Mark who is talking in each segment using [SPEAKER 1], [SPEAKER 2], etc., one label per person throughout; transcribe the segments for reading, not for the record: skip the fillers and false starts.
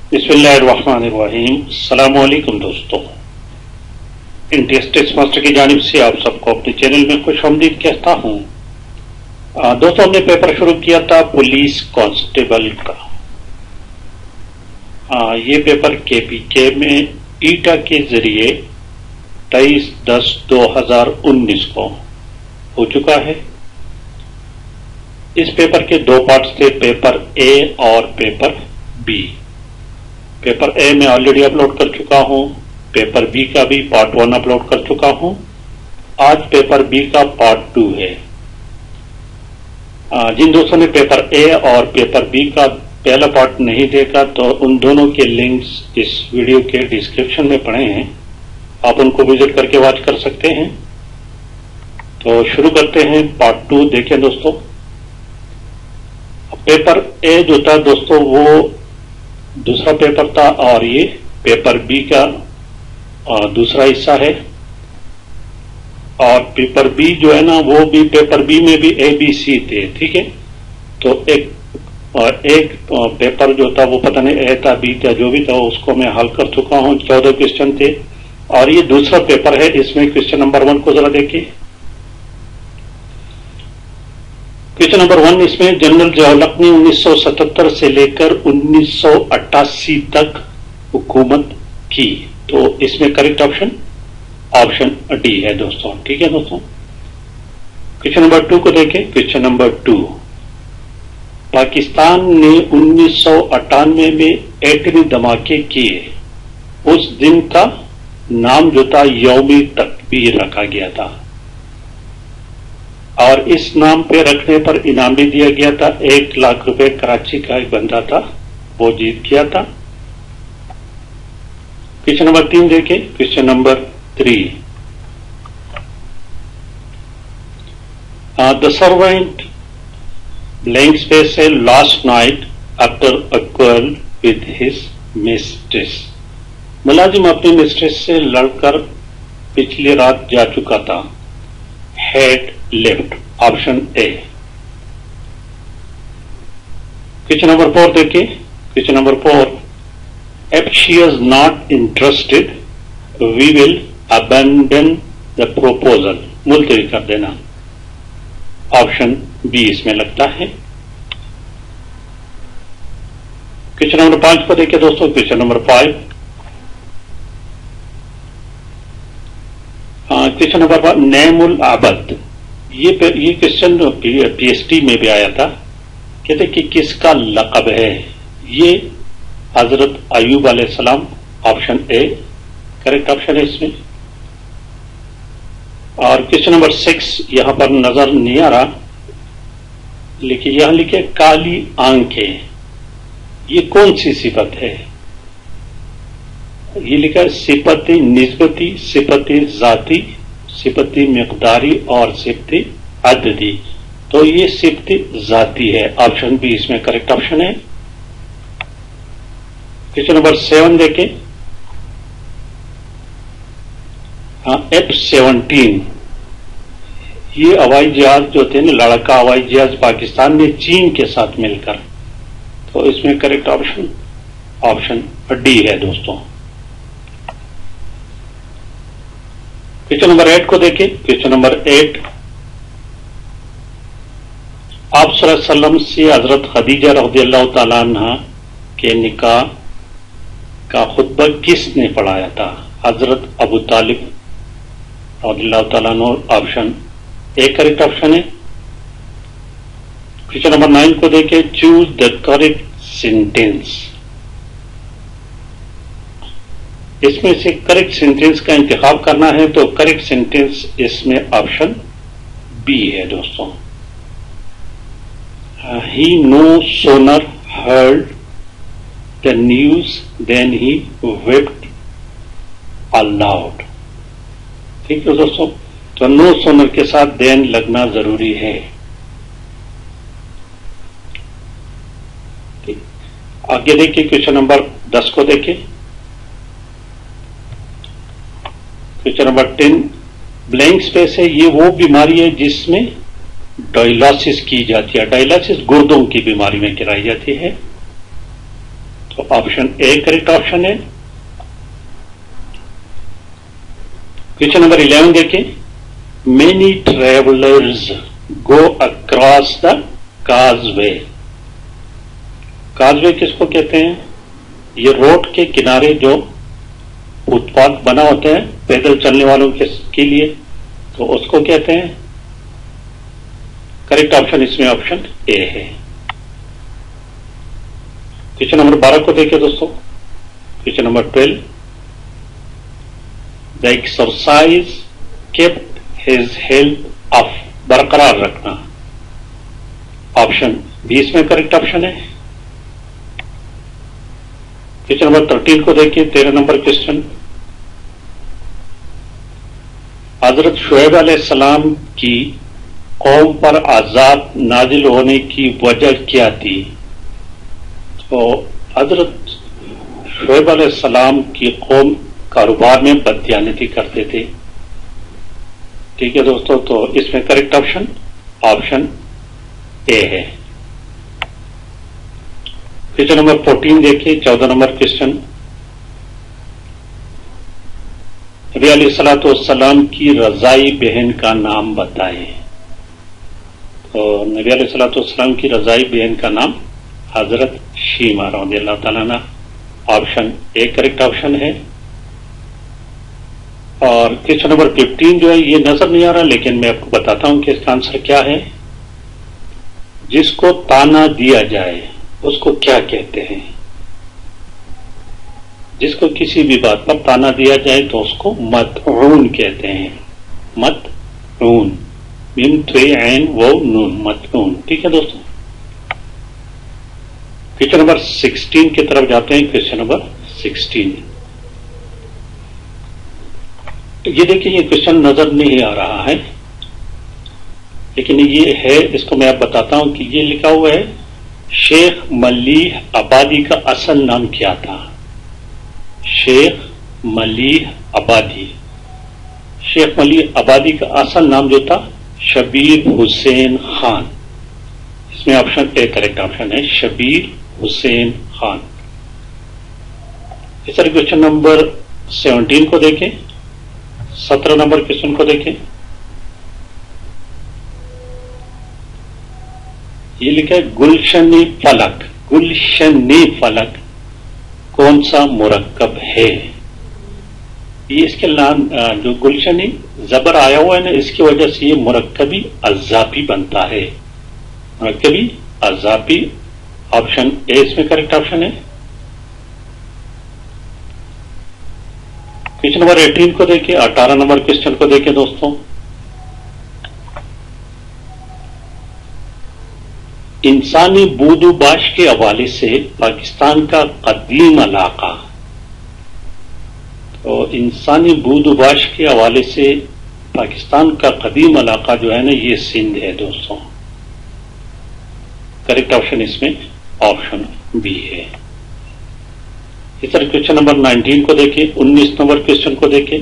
[SPEAKER 1] बिस्मिल्लाहिर्रहमानिर्रहीम। अस्सलामु अलैकुम दोस्तों, इंटीएस टेक्स्ट मास्टर की जानिब से आप सबको अपने चैनल में खुशामदीद कहता हूँ। दोस्तों, हमने पेपर शुरू किया था पुलिस कांस्टेबल का। ये पेपर केपीके में ईटा के जरिए 23/10/2019 को हो चुका है। इस पेपर के दो पार्ट्स थे, पेपर ए और पेपर बी। पेपर ए में ऑलरेडी अपलोड कर चुका हूं, पेपर बी का भी पार्ट 1 अपलोड कर चुका हूं। आज पेपर बी का पार्ट 2 है। जिन दोस्तों ने पेपर ए और पेपर बी का पहला पार्ट नहीं देखा तो उन दोनों के लिंक्स इस वीडियो के डिस्क्रिप्शन में पड़े हैं, आप उनको विजिट करके वॉच कर सकते हैं। तो शुरू करते हैं पार्ट 2। देखें दोस्तों, पेपर ए जो था दोस्तों वो दूसरा पेपर था और ये पेपर बी का दूसरा हिस्सा है। और पेपर बी जो है ना वो भी पेपर बी में भी ABC थे, ठीक है। तो एक पेपर जो था वो पता नहीं ए था बी था, जो भी था उसको मैं हल कर चुका हूं। 14 क्वेश्चन थे और ये दूसरा पेपर है। इसमें क्वेश्चन नंबर 1 को जरा देखिए। क्वेश्चन नंबर 1, इसमें जनरल ज़ियाउल-हक ने 1977 से लेकर 1988 तक हुकूमत की। तो इसमें करेक्ट ऑप्शन डी है दोस्तों, ठीक है दोस्तों। क्वेश्चन नंबर 2 को देखें। क्वेश्चन नंबर 2, पाकिस्तान ने 1998 में एटमी धमाके किए, उस दिन का नाम जो था यौमी तकबीर रखा गया था और इस नाम पे रखने पर इनाम भी दिया गया था। 1 लाख रुपए कराची का एक बंदा था, वो जीत गया था। क्वेश्चन नंबर 3 देखें। Question number 3, the servant blank space है last night after a quarrel with his mistress. मुलाजिम अपनी मिस्ट्रेस से लड़कर पिछली रात जा चुका था। Head left, option A. Question number 4 देखिए। Question number 4, if she is not interested we will abandon the proposal. मुलतवी कर देना, ऑप्शन बी इसमें लगता है। क्वेश्चन नंबर 5 को देखिए दोस्तों। क्वेश्चन नंबर 5, क्वेश्चन नंबर 5, नेमुल आबद। ये क्वेश्चन PhD में भी आया था। कहते कि किसका लक़ब है? ये हजरत अयूब अलैहिस्सलाम, ऑप्शन ए करेक्ट ऑप्शन है इसमें। और क्वेश्चन नंबर 6 यहां पर नजर नहीं आ रहा, लेकिन यहां लिखे काली आंखें, ये कौन सी सिफत है? ये लिखा है सिफती निस्बती, सिफती जाती, सिफती मिक़दारी और सिफती अददी। तो ये सिफती जाती है, ऑप्शन बी इसमें करेक्ट ऑप्शन है। क्वेश्चन नंबर 7 देखें। F-17 ये हवाई जहाज जो थे ना, लड़का हवाई जहाज पाकिस्तान ने चीन के साथ मिलकर, तो इसमें करेक्ट ऑप्शन डी है दोस्तों। क्वेश्चन नंबर 8 को देखिए। क्वेश्चन नंबर 8, आप सल्लल्लाहु अलैहि वसल्लम से हजरत खदीजा रज़ियल्लाहु ताला अन्हा के निकाह का खुतबा किसने पढ़ाया था? हजरत अबू तालिब रज़ियल्लाहु ताला अन्हु, ऑप्शन ए करेक्ट ऑप्शन है। क्वेश्चन नंबर 9 को देखिए। Choose the correct sentence. इसमें से करेक्ट सेंटेंस का इंतखाब करना है, तो करेक्ट सेंटेंस इसमें ऑप्शन बी है दोस्तों। He no sooner heard the news than he wept aloud. ठीक है दोस्तों, तो नो सोनर के साथ देन लगना जरूरी है। ठीक, आगे देखिए। क्वेश्चन नंबर 10 को देखिए। क्वेश्चन नंबर 10, ब्लैंक स्पेस है, ये वो बीमारी है जिसमें डायलिसिस की जाती है। डायलिसिस गुर्दों की बीमारी में कराई जाती है। तो ऑप्शन ए करेक्ट ऑप्शन है। क्वेश्चन नंबर 11 देखें, many travellers go across the causeway. Causeway किसको कहते हैं? ये रोड के किनारे जो फुटपाथ बना होते हैं पैदल चलने वालों के लिए, तो उसको कहते हैं। करेक्ट ऑप्शन इसमें ऑप्शन ए है। क्वेश्चन नंबर 12 को देखिए दोस्तों। Question number 12, the exercise kept his health up, बरकरार रखना। ऑप्शन बी इसमें करेक्ट ऑप्शन है। क्वेश्चन नंबर 13 को देखिए, 13 नंबर क्वेश्चन, हजरत शुएब अलैहिस्सलाम की कौम पर आजाब नाजिल होने की वजह क्या थी? तो हजरत शुएब अलैहिस्सलाम की कौम कारोबार में बददियानती करते थे। ठीक है दोस्तों, तो इसमें करेक्ट ऑप्शन ऑप्शन ए है। क्वेश्चन नंबर 14 देखिए, 14 नंबर क्वेश्चन, नबी अलैहिस्सलाम की रजाई बहन का नाम बताएं। तो नबी अलैहिस्सलाम की रजाई बहन का नाम हजरत शीमा रज़ियल्लाहु ताला अन्हा, ऑप्शन ए करेक्ट ऑप्शन है। और क्वेश्चन नंबर 15 जो है ये नजर नहीं आ रहा, लेकिन मैं आपको बताता हूं कि इसका आंसर क्या है। जिसको ताना दिया जाए उसको क्या कहते हैं? जिसको किसी भी बात पर ताना दिया जाए तो उसको मतऊन कहते हैं। मतऊन, मीम थे ऐन वो नून, मतऊन। ठीक है दोस्तों, क्वेश्चन नंबर 16 की तरफ जाते हैं। क्वेश्चन नंबर 16, ये देखिए, ये क्वेश्चन नजर नहीं आ रहा है, लेकिन ये है, इसको मैं आप बताता हूं कि ये लिखा हुआ है, शेख मलीह आबादी का असल नाम क्या था? शेख मलीह आबादी, शेख मलीह आबादी का असल नाम जो था शबीर हुसैन खान। इसमें ऑप्शन ए करेक्ट ऑप्शन है, शबीर हुसैन खान। इस तरह क्वेश्चन नंबर 17 को देखें, 17 नंबर क्वेश्चन को देखें। ये लिखा है गुलशनी फलक। गुलशनी फलक कौन सा मुरक्कब है? ये इसके नाम जो गुलशनी जबर आया हुआ है ना, इसकी वजह से ये मुरक्कबी अज़ाबी बनता है। मुरक्कबी अज़ाबी, ऑप्शन ए इसमें करेक्ट ऑप्शन है। क्वेश्चन नंबर 18 को देखिए, 18 नंबर क्वेश्चन को देखिए दोस्तों। इंसानी बूदूबाश के हवाले से पाकिस्तान का कदीम इलाका, तो इंसानी बूदूबाश के हवाले से पाकिस्तान का कदीम इलाका जो है ना, ये सिंध है दोस्तों। करेक्ट ऑप्शन इसमें ऑप्शन बी है। इस तरह क्वेश्चन नंबर 19 को देखिए, 19 नंबर क्वेश्चन को देखिए।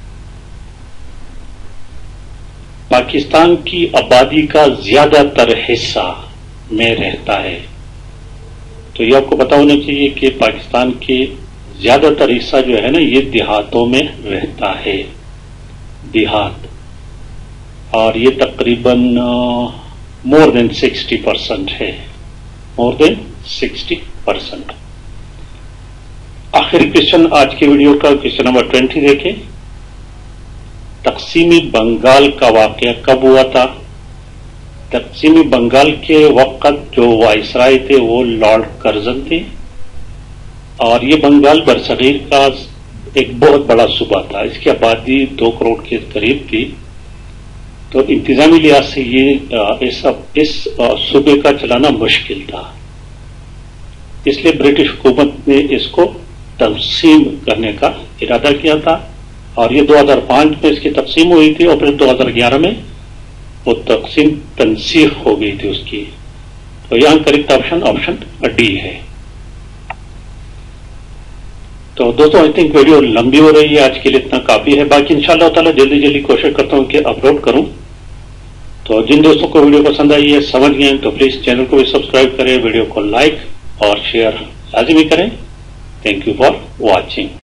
[SPEAKER 1] पाकिस्तान की आबादी का ज्यादातर हिस्सा में रहता है। तो ये आपको पता होना चाहिए कि पाकिस्तान के ज्यादातर हिस्सा जो है ना, ये देहातों में रहता है, देहात, और ये तकरीबन मोर देन 60% है, मोर देन 60%। आखिरी क्वेश्चन आज के वीडियो का क्वेश्चन नंबर 20 देखें। तकसीमी बंगाल का वाकया कब हुआ था? तकसीमी बंगाल के वक्त जो वाइसराय थे वो लॉर्ड कर्जन थे, और ये बंगाल बरसगीर का एक बहुत बड़ा सूबा था। इसकी आबादी 2 करोड़ के करीब थी। तो इंतजामी लिहाज से ये इस सूबे का चलाना मुश्किल था, इसलिए ब्रिटिश हुकूमत ने इसको तकसीम करने का इरादा किया था, और ये 2005 में इसकी तकसीम हुई थी, और फिर 2011 में वो तकसीम तनसीख हो गई थी उसकी। तो यहां करेक्ट ऑप्शन ऑप्शन डी है। तो दोस्तों आई थिंक वीडियो लंबी हो रही है, आज के लिए इतना काफी है। बाकी इंशाअल्लाह ताला जल्दी जल्दी कोशिश करता हूं कि अपलोड करूं। तो जिन दोस्तों को वीडियो पसंद आई है, समझ गए, तो प्लीज चैनल को भी सब्सक्राइब करें, वीडियो को लाइक और शेयर लाजिमी करें। Thank you for watching.